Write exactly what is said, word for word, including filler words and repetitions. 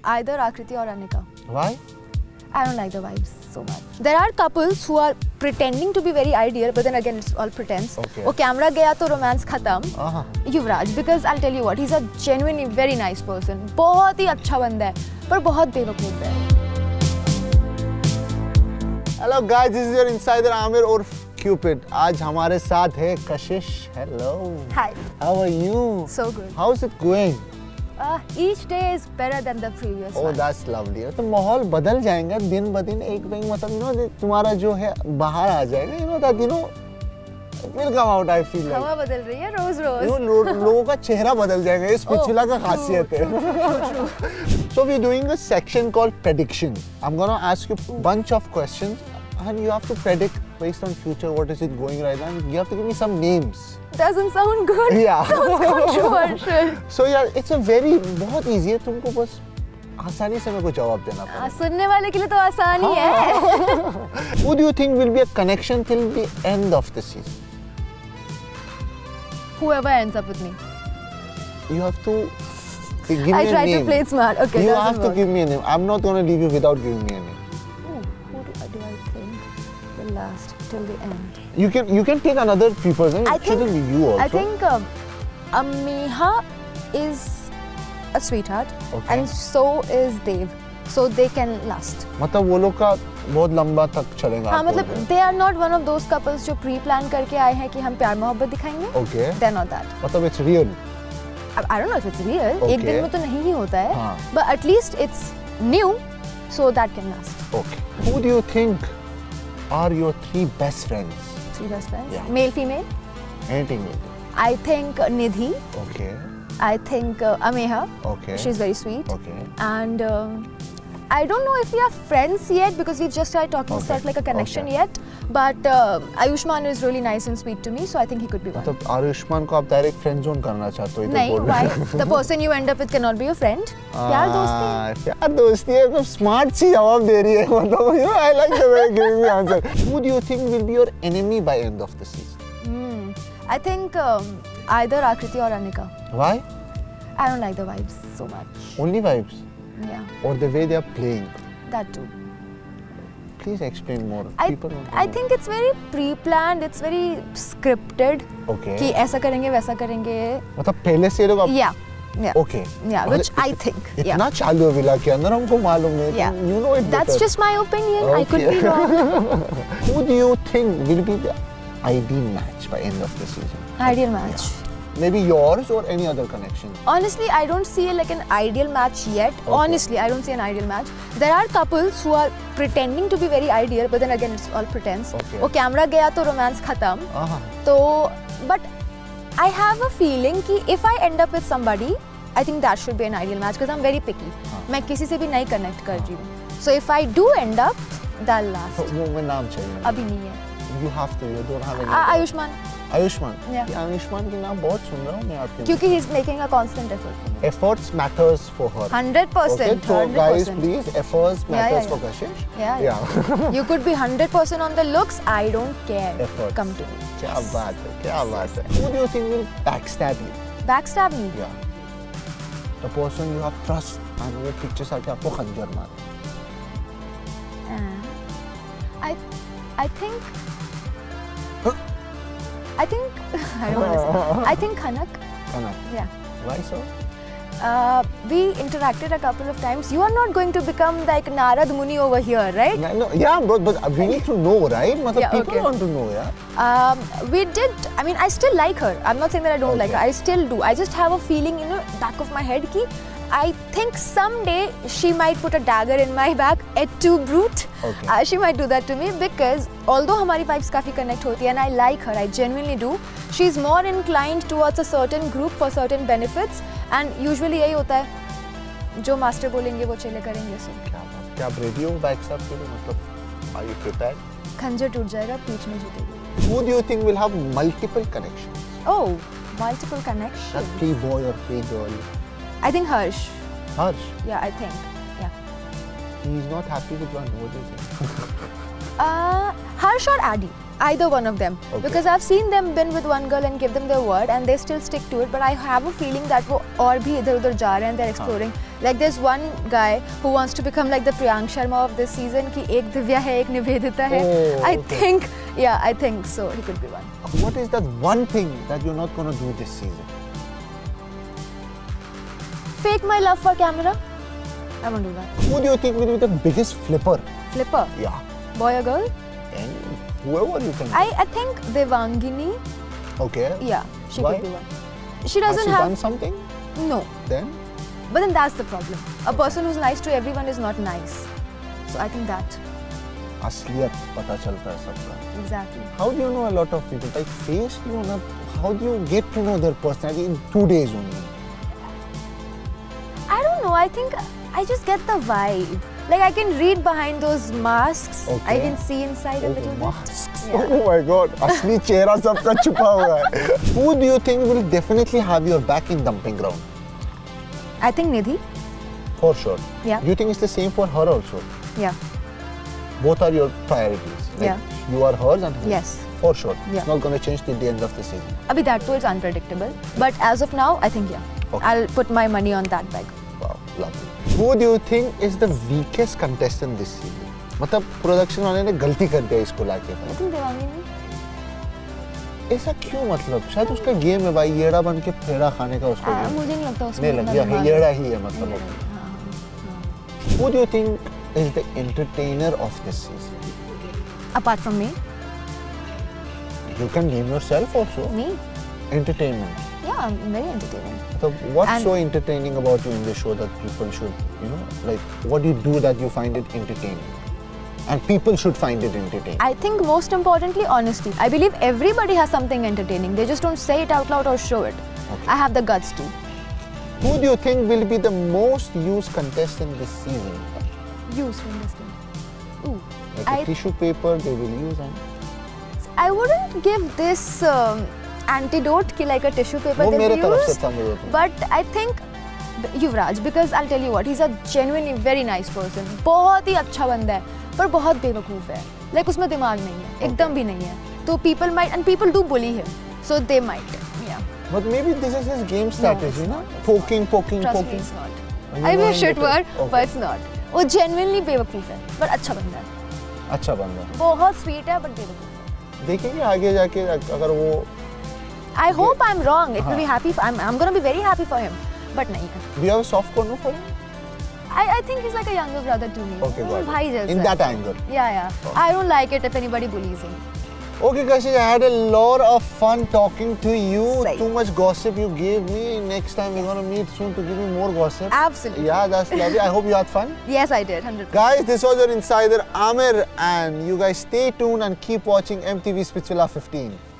Either Akriti or Anika. Why? I don't like the vibes so much. There are couples who are pretending to be very ideal, but then again it's all pretense. Okay. Oh, camera gaya to romance khatam. Uh-huh. Yuvraj, because I'll tell you what, he's a genuinely very nice person. बहुत ही अच्छा बंदा है, पर बहुत बेवकूफ है. Hello guys, this is your insider Amir or Cupid. आज हमारे साथ है कशिश. Hello. Hi. How are you? So good. How's it going? Uh, each day is better than the previous Oh, one. that's lovely. तो माहौल बदल जाएगा दिन ब दिन एक दिन मतलब you know तुम्हारा जो है बाहर आ जाएगा. You know that you know it will come out. I feel like. हवा बदल रही है रोज रोज. You know, लो, लोगों का चेहरा बदल जाएगा. ये स्पिचुला का खासियत है. So we're doing a section called prediction. I'm gonna ask you a bunch of questions and you have to predict based on future what is it going right now. And you have to give me some names. Doesn't sound good. Yeah. Sounds controversial. So yeah, it's a very बहुत easy है. तुमको बस आसानी से मेरे को जवाब देना पड़ेगा. सुनने वाले के लिए तो आसान ही है. Who do you think will be a connection till the end of the season? Whoever ends up with me. You have to give me I a try name. to play it smart. Okay, you doesn't have to work. give me a name. I'm not going to leave you without giving me a name. Ooh, who do, do I think will last till the end? You can you can take another people's name. I It shouldn't be you also. I think um, Amiha is a sweetheart, Okay. and so is Dev. So they can last. मतलब वो लोग का बहुत लंबा तक चलेगा. हाँ आपको मतलब उधर. they are not one of those couples जो pre-plan करके आए हैं कि हम प्यार मोहब्बत दिखाएंगे. Okay. They're not that. मतलब it's real. I don't know if it's real. Okay. एक दिन में तो नहीं ही होता है. हाँ. But at least it's new, so that can last. Okay. Who do you think are your three best friends? Three best friends. Yeah. Male, female. Anything will do. I think Nidhi. Okay. I think uh, Ameha. Okay. She's very sweet. Okay. And um, I don't know if we are friends yet because we just started talking, Okay. start like a connection Okay. yet. But uh, Ayushman is really nice and sweet to me, so I think he could be one. मतलब आयुष्मान को आप direct friend zone करना चाहते हो इधर नहीं, बोल why? रहे हो. The person you end up with cannot be your friend. प्यार दोस्ती. Ah, प्यार दोस्ती है तो स्मार्ट सी जवाब दे रही है मतलब you know I like the way you're giving me answer. Who do you think will be your enemy by end of the season? Hmm. I think um, either Akriti or Anika. Why? I don't like the vibes so much. Only vibes Yeah, or the way they are playing? that too. Please explain more. I, People want to I know. think it's very pre-planned, it's very scripted. Okay. कि ऐसा करेंगे वैसा करेंगे. मतलब पहले से ये लोग Yeah, yeah. Okay. Yeah, मतलब which I think. Yeah. इतना चालू है विला के अंदर हमको मालूम है. Yeah. You know it That's better. just my opinion. I could be Okay. wrong. Who do you think will be the ideal match by end of the season? Ideal match. Yeah. Maybe yours or any other connection. Honestly, I don't see like an ideal match yet. Okay. Honestly, I don't see an ideal match. There are couples who are pretending to be very ideal, but then again, it's all pretense. Okay. वो camera गया तो romance खत्म. Uh-huh. तो, but I have a feeling कि if I end up with somebody, I think that should be an ideal match because I'm very picky. हाँ. मैं किसी से भी नहीं connect कर रही हूँ. So if I do end up, that'll last. तो वो में नाम चाहिए. अभी नहीं है. You have to. You don't have any. Uh- other. Ayushman. Ayushman. Yeah. ये आयुष्मान की नाम बहुत सुन रहा हूँ मैं आपके. क्योंकि he's making a constant effort. Efforts matters for her. Hundred Okay, percent. so Hundred guys, percent. please, efforts Yeah, matters yeah, for yeah. Kashish. Yeah. Yeah. You could be hundred percent on the looks. I don't care. Efforts. Come to me. क्या बात है, क्या बात है. Who do you think will backstab you? Backstab me. Yeah. The person you have trust and वो pictures आके आपको खंजर मारे. Uh, I, I think. I think I don't want to say. I think Khanak. Kanak. Yeah. Why so? Uh, we interacted a couple of times. You are not going to become like Narad Muni over here, right? No, no, yeah, but, but we need to know, right? मतलब Yeah, people okay. want to know, yeah. Um, we did. I mean, I still like her. I'm not saying that I don't like her. Okay. I still do. I just have a feeling, you know, back of my head, ki I think someday she might put a dagger in my back. Et tu brute. Okay. Uh, she might do that to me because although हमारी vibes काफी connect होती है and I like her, I genuinely do. She's more inclined towards a certain group for certain benefits and usually यही होता है जो master बोलेंगे वो चले करेंगे सो. क्या बात? क्या आप ready हो backstab के लिए मतलब? Are you prepared? खंजर टूट जाएगा पीठ में जुटेगी. Who do you think will have multiple connections? Oh, multiple connections. That free boy or free girl? I think Harsh. Harsh. Yeah, I think. Yeah. He's not happy with one. What do you think? Uh, Harsh or Addy, either one of them. Okay. Because I've seen them been with one girl and give them their word and they still stick to it. But I have a feeling that वो और भी इधर उधर जा रहे हैं, they're exploring. Like there's one guy who wants to become like the Priyank Sharma of this season कि एक दिव्या है एक निवेदिता है. Oh, I okay. think yeah I think so he could be one. What is that one thing that you're not going to do this season? Fake my love for camera. I won't do that. Who do you think will be the biggest flipper? Flipper. Yeah. Boy or girl? And whoever you can. I I think Devangini. Okay. Yeah, she Why? could be one. She Has doesn't she have. done something? No. Then? But then that's the problem. A person who's nice to everyone is not nice. So I think that. असलियत पता चलता है सबका. Exactly. How do you know a lot of people? Like face you know, how do you get to know their personality in two days only? I don't know. I think I just get the vibe. Like I can read behind those masks. Okay. I can see inside a Oh, little masks. bit. Yeah. Oh my God. असली चेहरा सबका छुपा हुआ है. Who do you think will definitely have your back in dumping ground? I think Nidhi. For sure. Yeah. Do you think it's the same for her also? Yeah. Both are your priorities. Like Yeah. You are hers and hers. Yes. For sure. Yeah. It's not going to change till the end of the season. Abhi that too is unpredictable. But as of now, I think yeah. Okay. I'll put my money on that bag. Wow, lovely. Who do you think is the weakest contestant this season? मतलब production वाले ने गलती कर दिया इसको लाके. I think Devangini. ऐसा क्यों मतलब? शायद उसका गेम है भाई, येड़ा बन के फेरा खाने का उसका आ, गेम. मुझे नहीं लगता उसमें नहीं इतना लग दिमाग गया, येड़ा है। ही है मतलब. हाँ, हाँ। Who do you think is the entertainer of this season? Apart from me, You can name yourself also. me. Entertainment. Yeah, I'm very entertaining. So what's And- so entertaining about you in the show that people should, you know, like what do you do that you find it entertaining? And people should find it entertaining. I think most importantly, honesty. I believe everybody has something entertaining. They just don't say it out loud or show it. Okay. I have the guts to. Who do you think will be the most used contestant this season? Use from distance. Ooh. Like I, a tissue paper they will use and I wouldn't give this um, antidote ki like a tissue paper वो they मेरे तरफ से use. था मेरे को. But I think Yuvraj, because I'll tell you what, he's a genuinely very nice person. बहुत ही अच्छा बंदा है, पर बहुत बेवकूफ़ है. Like उसमें दिमाग नहीं है, एकदम भी नहीं है. तो people might and people do bully him, so they might. Yeah. But maybe this is his game strategy, it's no? not, it's Poking, poking, Trust me, poking. it's not. You I know wish him it better. were, Okay. but it's not. वो genuinely बेवकूफ़ है, पर अच्छा बंदा है. अच्छा बंदा. बहुत sweet है, but बेवकूफ़ है. देखेंगे आगे जाके अगर वो. I hope I'm wrong. It will be हाँ. happy. For, I'm I'm gonna be very happy for him, but नहीं है. Do you have a soft corner for him? I I think he's like a younger brother to me. Okay, वो got it. भाई जैसा In है. that angle. Yeah, yeah. Okay. I don't like it if anybody bullies him. Okay, Kashish, I had a lot of fun talking to you. Same. Too much gossip you gave me. Next time we're gonna meet soon to give me more gossip. Absolutely. Yeah, that's lovely. I hope you had fun. Yes, I did. one hundred percent. Guys, this was your insider Amir, and you guys stay tuned and keep watching M T V Spitsvilla fifteen.